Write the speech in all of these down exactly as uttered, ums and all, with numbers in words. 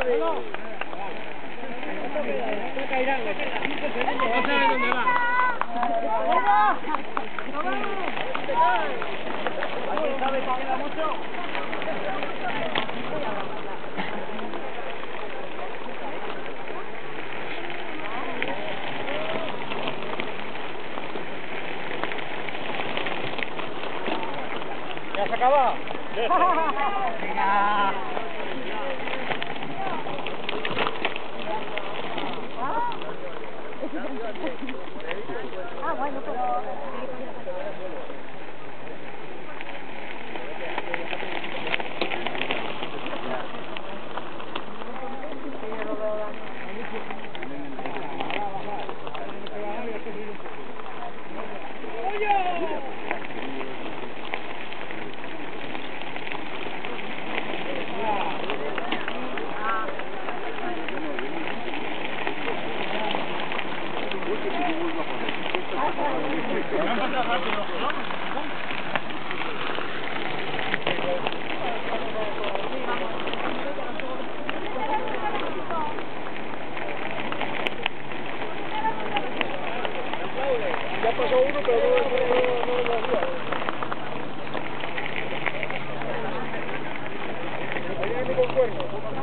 ¿Ya se acaba? Venga. Ah, bueno, pero... Ya pasó uno, pero no, no, no, no lo hacía. Tenía uno con cuerno.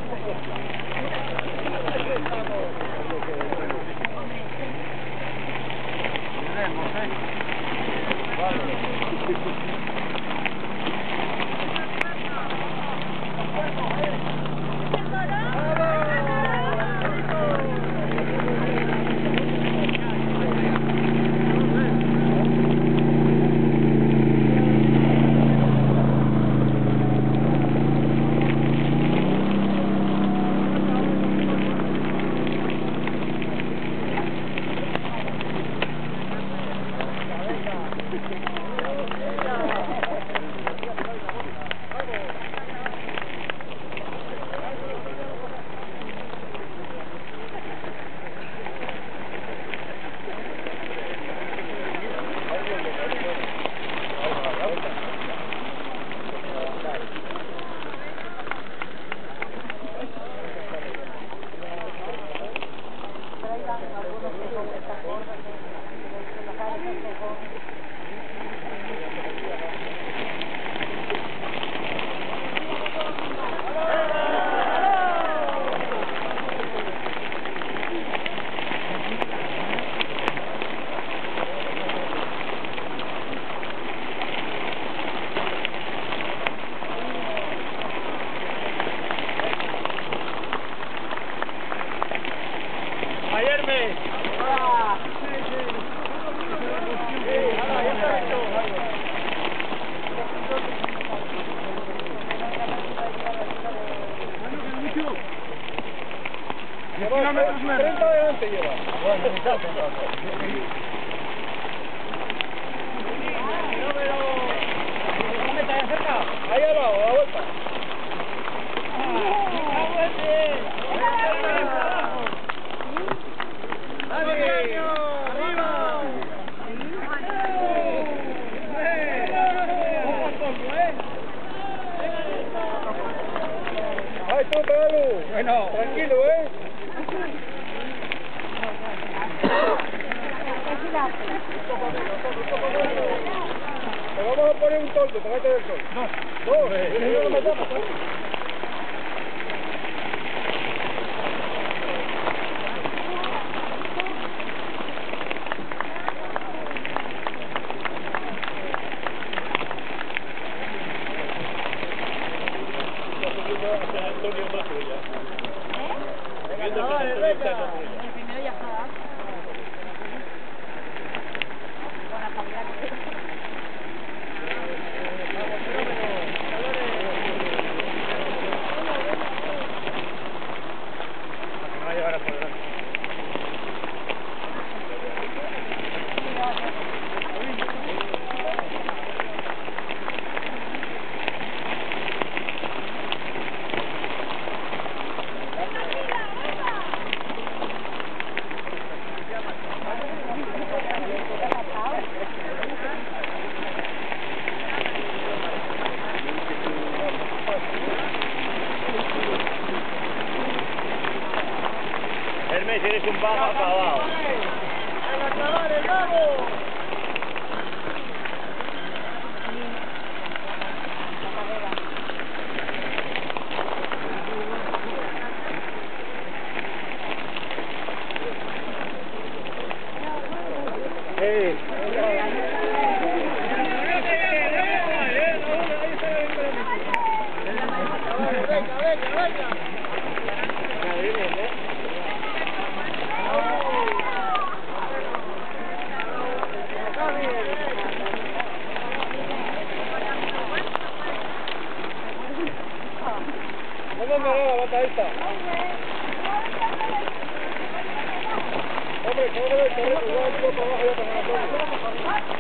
treinta adelante lleva. Bueno, ¿dónde está ahí cerca? Ahí al lado, a la vuelta. ¡Ay, tú, Pablo! Bueno, tranquilo, ¿eh? Te vamos a poner un toldo, pégate del sol. No. No, no, no me llamas. Hermes, eres un vago acabado. ¡Venga, chavales, vamos! ¡Eh! Venga, venga, venga. ¿Dónde me va la bata esta? Hombre, ¿cómo debe estar eso? Igual yo para abajo ya para la torre.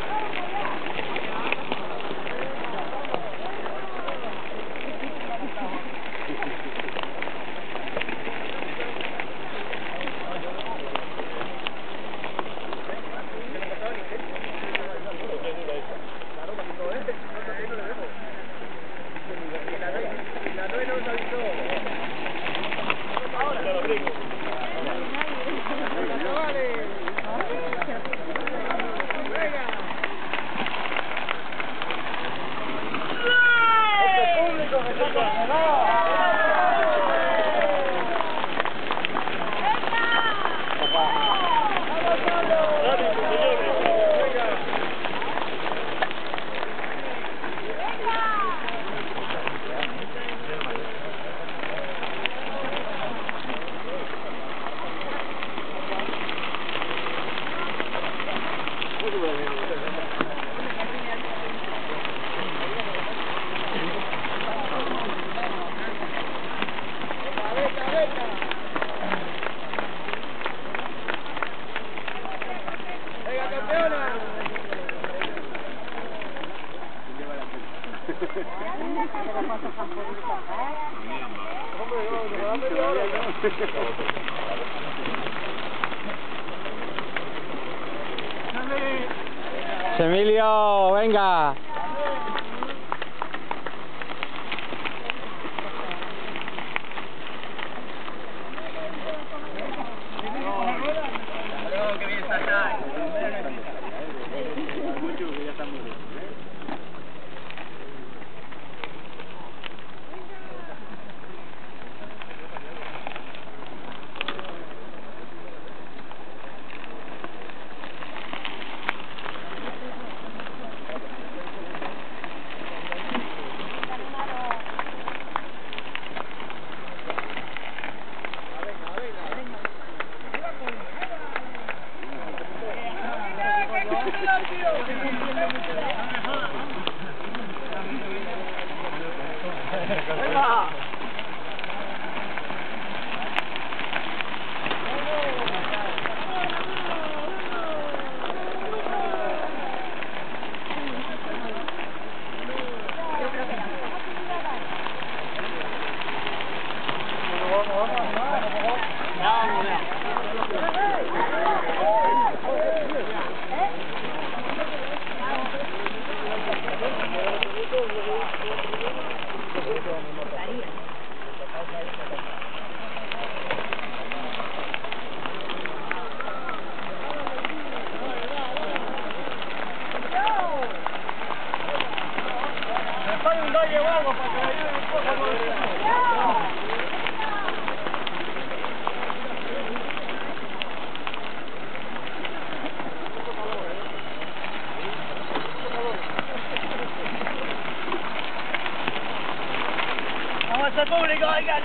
Emilio, venga. ¡Vamos al público! ¡Oiga,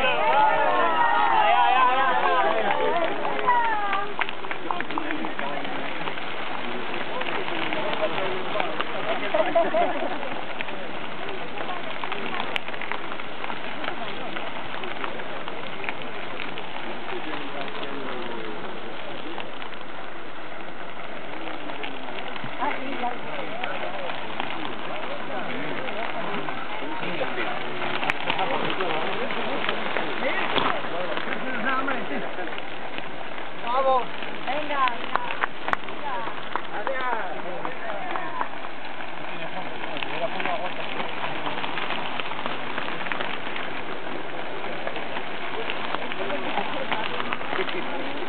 ¡Vamos! Venga, ¡Adiós!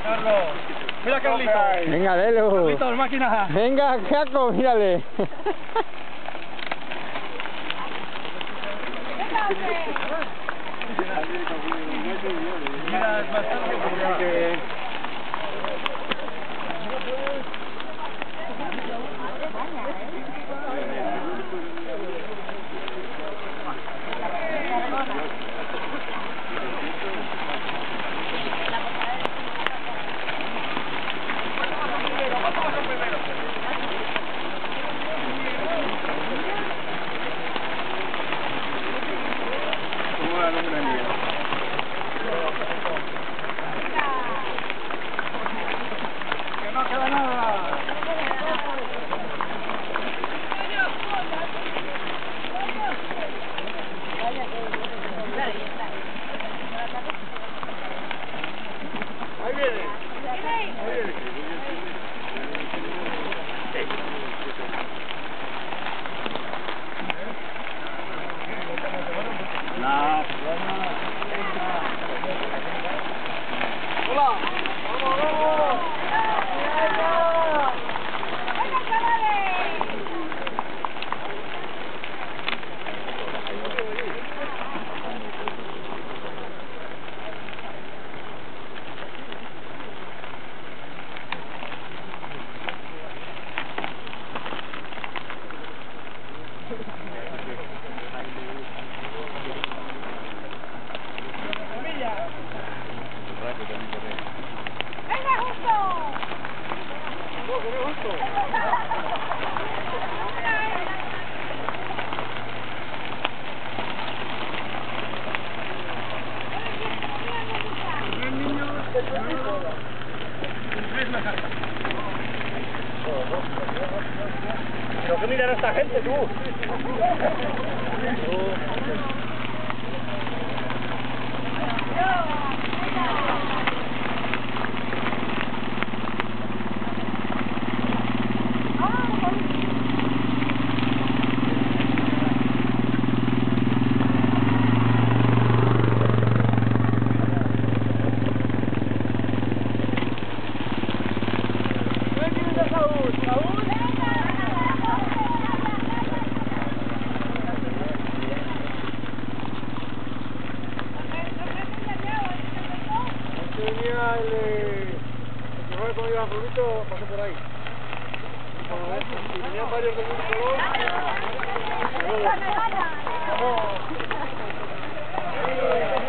Carlos. Mira Carlito. Venga, Delu. Carlito, máquina. Venga, Caco, mírale. Mira, es bastante. Que no queda nada. Ahí viene. Ahí viene. La... Hola. Vamos, vamos. ¡Venga, justo! No, que no es justo. Tres niños, tres la carta. Pero que mirar a esta gente, tú. Venía el, eh, el que fue con Iván Rubito, pasó por ahí. Y venían varios del mismo color. ¡La medalla! Vamos.